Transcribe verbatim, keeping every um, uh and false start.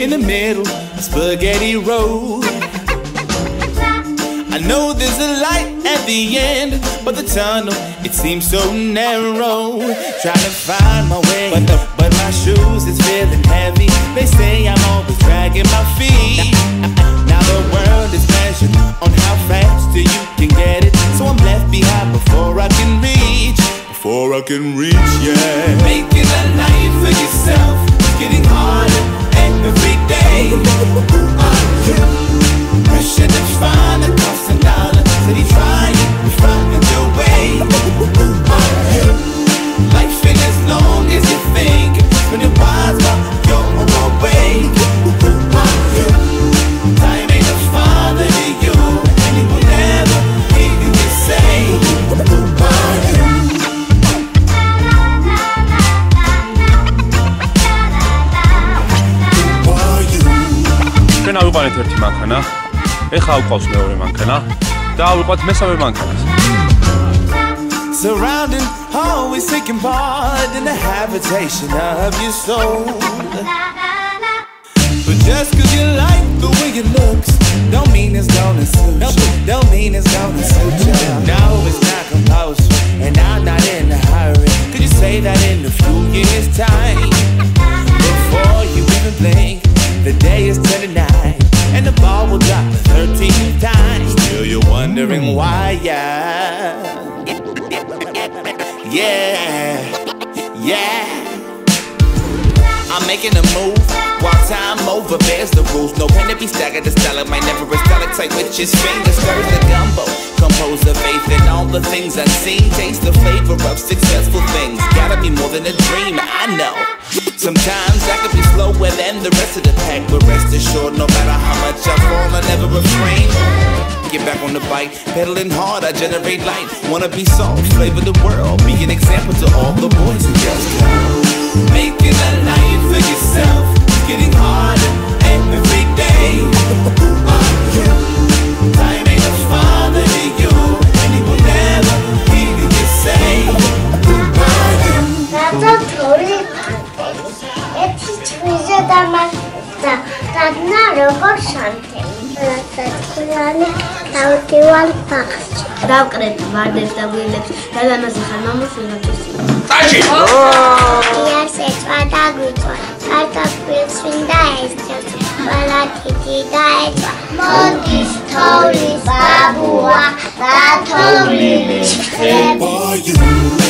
in the middle of Spaghetti Road. I know there's a light at the end, but the tunnel, it seems so narrow. Trying to find my way, but, the, but my shoes is feeling heavy. They say I'm always dragging my feet. Now the world is measured on how fast you can get it. So I'm left behind before I can reach, before I can reach, yeah. Making a life for yourself is getting harder every day. Who are you? Pressure to find a constant dollar. City trying to find your way. Who are you? Life ain't as long as you think. When it wise while you're away. Who are you? Time ain't a father to you, and he will never hear you say. Who are you? Who are you? ჩვენ ავიყვანეთ ერთი მანქანა, ეხლა ავყავს მეორე მანქანა და ავიყვანთ მესამე მანქანას. Surrounding, always taking part in the habitation of your soul. But just cause you like the way it looks, don't mean it's gonna suit you. Don't mean it's gonna suit you. No, it's not compulsory, and I'm not in a hurry. Could you say that in a few years' time? Before you even blink, the day is turning nine, and the ball will drop thirteen times. Still you're wondering why, yeah. Yeah, yeah. I'm making a move while time over bears the rules. No pen to be staggered, the style might never a stalactite with his fingers. Stirs the gumbo, compose the faith in all the things unseen. Taste the flavor of successful things. Gotta be more than a dream, I know. Sometimes I could be slower than the rest of the pack, but rest assured, no matter how much I fall, I never refrain. Get back on the bike, pedaling hard, I generate light. Wanna be soft, flavor the world, be an example to all the boys and girls. Making a life for yourself is getting harder every day. Who are you? Time ain't a father to you, and he will never hear you say. Who are you? That's a story. It's treasure that my that's not a person. That's a one box. დავკრეთ ვარდებს და გვილებს და ამაზე ხარ მომუშვილებს. წაჭი! იას ეცვა და გვიწვა. კარტოფილს ვინდა ესწრებს. ბალათი და ეცვა. მოდის თოვლის ბაბუა და თოვლილი. Who are you?